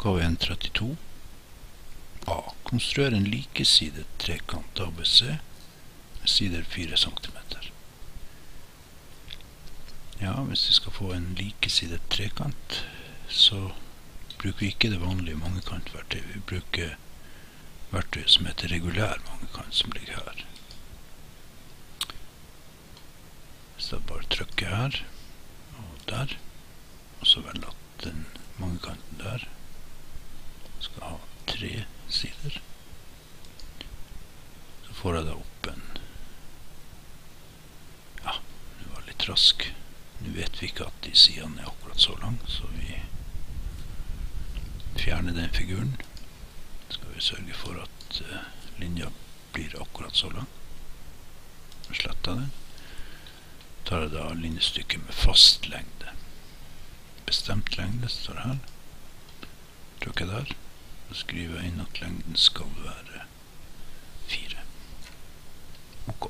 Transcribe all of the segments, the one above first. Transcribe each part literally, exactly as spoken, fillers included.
Oppgave en trettito. A. Konstruer en likesidet trekant A B C med sider fire centimeter. Ja, hvis vi skal få en likesidet trekant, så bruker vi ikke det vanlige mangekantverktøy. Vi bruker verktøy som heter regulær mangekant, som ligger her. Så bare trykker her, og der, og så velger at den mangekanten der skal ha tre sider. Så får jeg da opp en, ja, det var litt rask. Nå vet vi ikke at de sidene er akkurat så lang, så vi fjerner den figuren. Så skal vi sørge for at uh, linja blir akkurat så lang. Og sletter den. Tar jeg da linjestykket med fast lengde. Bestemt lengde står her. Trykker der. Så skriver jeg inn at lengden skal være fire. Ok.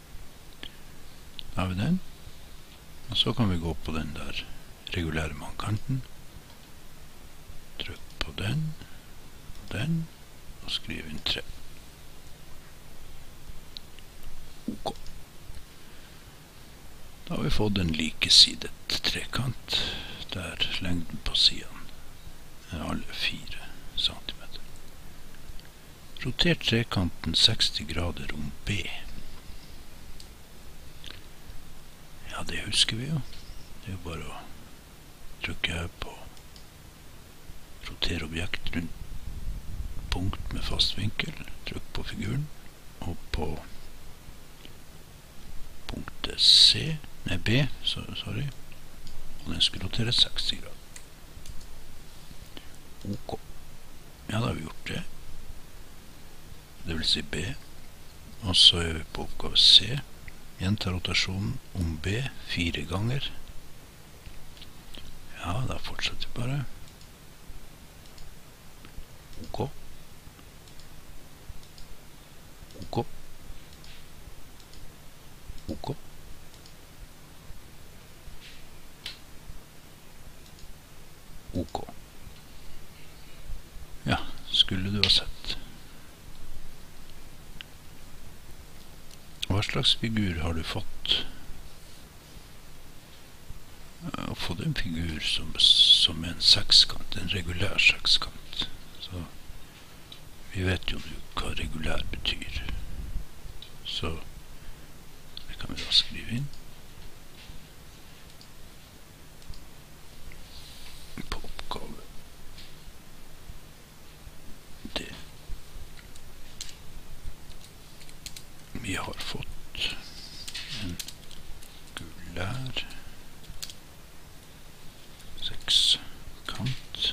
Da har vi den. Og så kan vi gå på den der regulære mannkanten. Trykk på den, og den, og skriv inn tre. Ok. Da har vi fått en likesidet trekant, der lengden på siden er alle fire centimeter. Roter trekanten seksti grader om B. Ja, det husker vi jo. Det er jo bare å trykke her på roter objekt rundt punkt med fast vinkel. Trykk på figuren, og på punktet C, nei B, sorry, og den skal rotere seksti grader. Ok. Ja, da har vi gjort det. Det vil si B, og så er vi på oppgave C. Gjenta rotasjonen om B fire ganger. Ja, da fortsetter vi bare. Ok. Ok. Ok. Ok. Ja, skulle du ha sett. Hva slags figur har du fått? Jeg har fått en figur som, som er en sekskant, en regulær sekskant. Så vi vet jo hva regulær betyr. Så det kan vi da skrive inn. På oppgave D. Vi har fått en regulær sekskant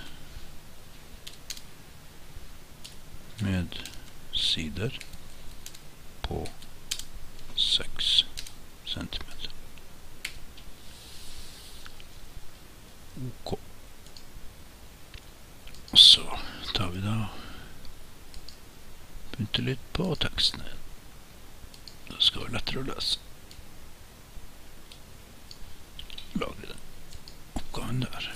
med sider på seks centimeter. Ok. Og så tar vi da begynte litt på teksten. Det skal være lettere å lese. Lagre den oppgaven der.